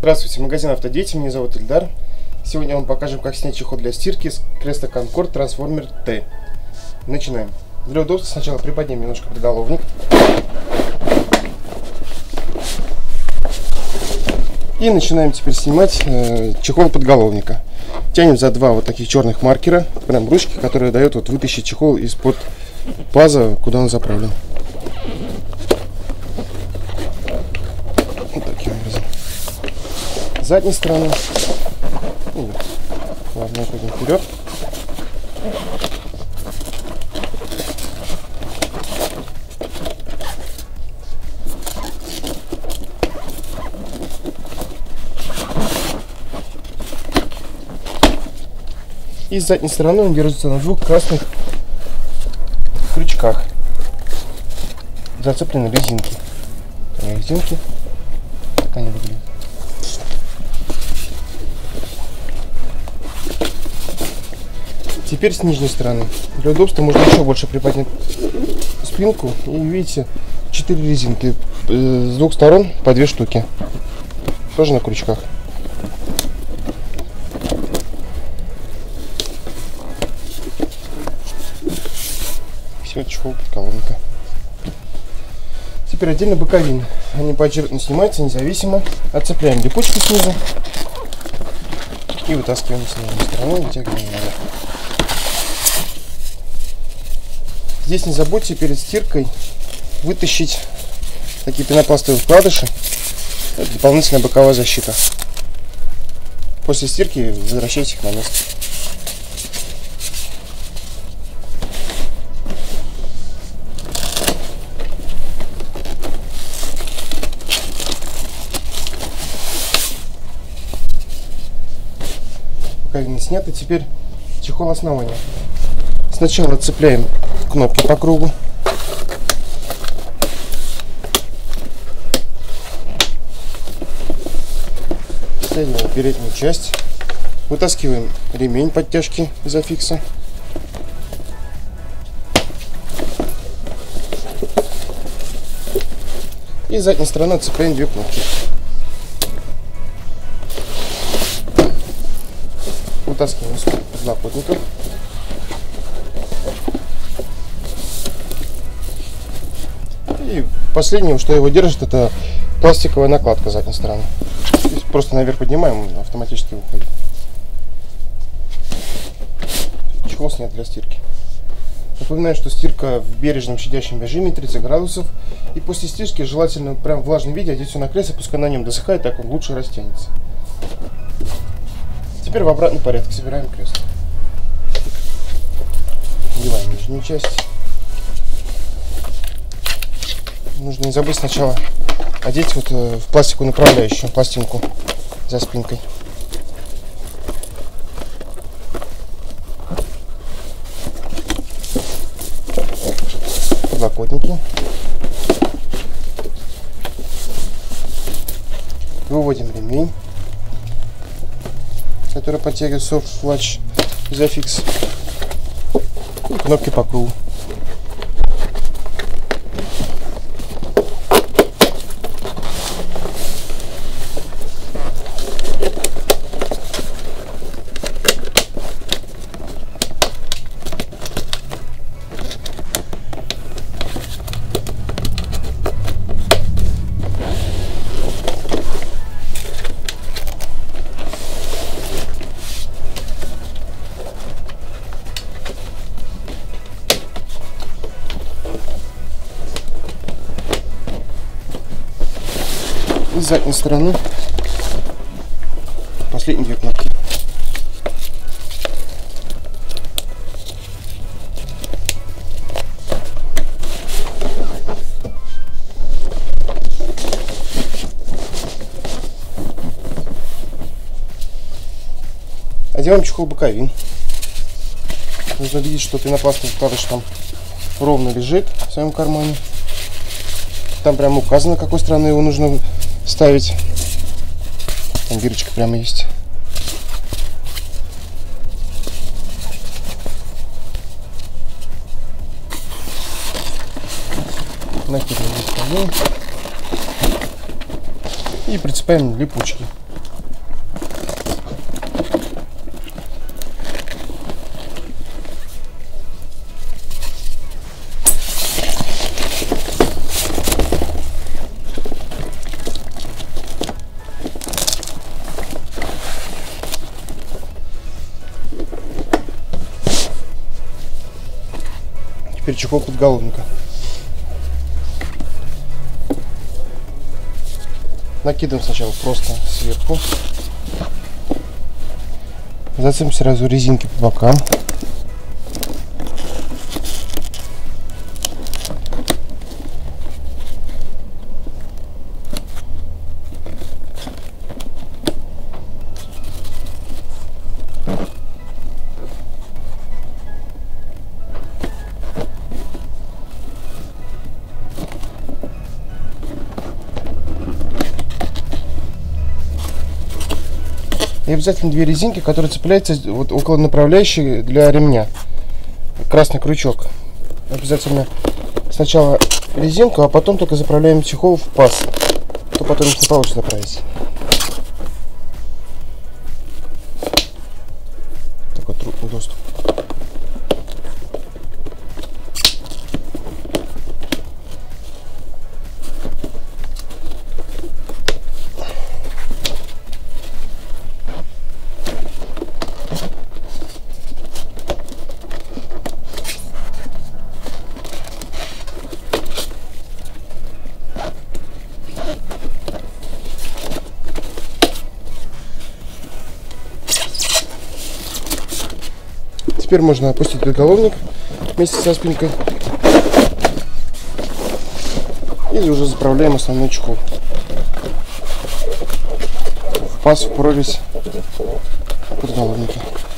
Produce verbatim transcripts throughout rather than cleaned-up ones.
Здравствуйте, магазин Автодети, меня зовут Ильдар. Сегодня вам покажем, как снять чехол для стирки с Креста Конкорд Трансформер Т. Начинаем. Для удобства сначала приподнимем немножко подголовник. И начинаем теперь снимать э, чехол подголовника. Тянем за два вот таких черных маркера, прям ручки, которые дают вот вытащить чехол из-под паза, куда он заправлен. Вот таким образом. С задней стороны. Ладно, пойдем вперед. И с задней стороны он держится на двух красных крючках. Зацеплены резинки. Резинки. Так они выглядят. Теперь с нижней стороны. Для удобства можно еще больше приподнять спинку. И видите, четыре резинки. С двух сторон по две штуки. Тоже на крючках. Все, чехол подколовника. Теперь отдельно боковины. Они поочередно снимаются независимо. Отцепляем липучку снизу. И вытаскиваем с нижней стороны, вытягиваем наверх. Здесь не забудьте перед стиркой вытащить такие пенопластовые вкладыши. Это дополнительная боковая защита. После стирки возвращайте их на место. Боковины сняты, теперь чехол основания. Сначала отцепляем кнопки по кругу. Стягиваем переднюю часть. Вытаскиваем ремень подтяжки из афикса. И с задней стороны отцепляем две кнопки. Вытаскиваем из подлокотников. И последнее, что его держит, это пластиковая накладка с задней стороны. Здесь просто наверх поднимаем, он автоматически выходит. Чехол снят для стирки. Напоминаю, что стирка в бережном щадящем режиме тридцать градусов. И после стирки желательно прям в влажном виде одеть все на кресло, пускай на нем досыхает, так он лучше растянется. Теперь в обратном порядке собираем кресло. Надеваем нижнюю часть. Нужно не забыть сначала одеть вот в пластиковую направляющую пластинку за спинкой. Подлокотники. Выводим ремень, который подтягивает Soft Latch из афикс. И кнопки по кругу. И с задней стороны последние две кнопки. Одеваем чехол боковин. Нужно видеть, что пенопластовый вкладыш там ровно лежит в своем кармане. Там прямо указано, какой стороны его нужно ставить. Там бирочка прямо есть. накидываем и прицепляем липучки. теперь чехол подголовника. Накидываем сначала просто сверху. Затем сразу резинки по бокам. И обязательно две резинки, которые цепляются вот около направляющей для ремня. Красный крючок. Обязательно сначала резинку, а потом только заправляем чехол в паз. То потом не получится заправить. Такой трудный доступ. Теперь можно опустить подголовник вместе со спинкой. Или уже заправляем основной чехол. В паз, в прорезь подголовника.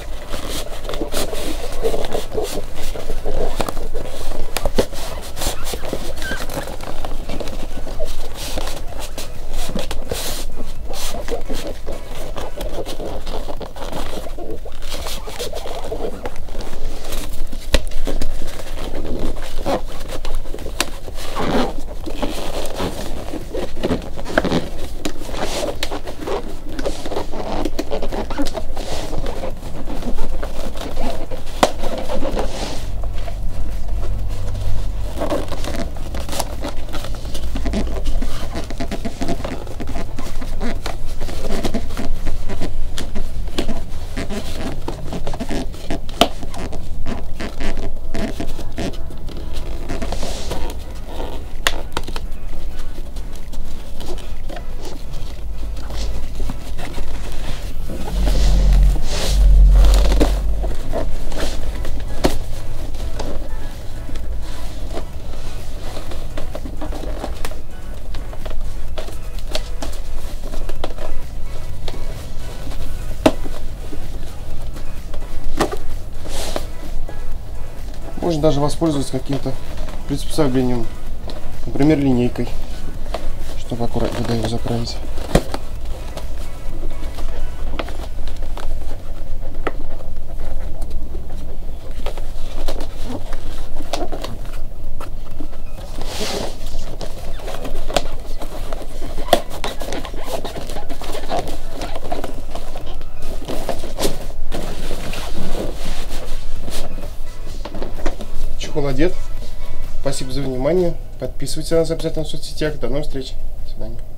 Можно даже воспользоваться каким-то приспособлением, например, линейкой, чтобы аккуратно его заправить. Чехол одет. Спасибо за внимание. Подписывайтесь на нас обязательно в соцсетях. До новых встреч. До свидания.